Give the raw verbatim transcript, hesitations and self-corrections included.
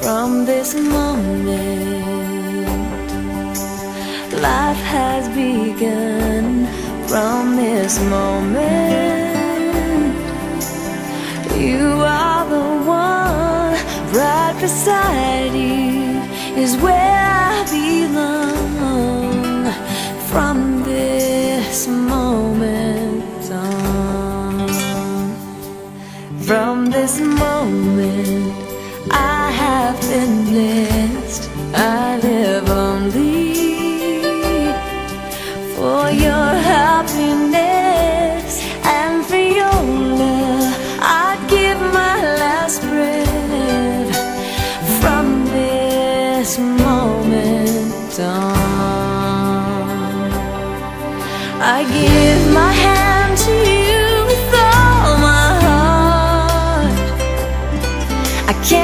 From this moment, life has begun. From this moment, you are the one. Right beside you is where I belong. From this moment on, from this moment, I have been blessed. I live only for your happiness and for your love. I'd give my last breath. From this moment on, I give my hand to you with all my heart. I can't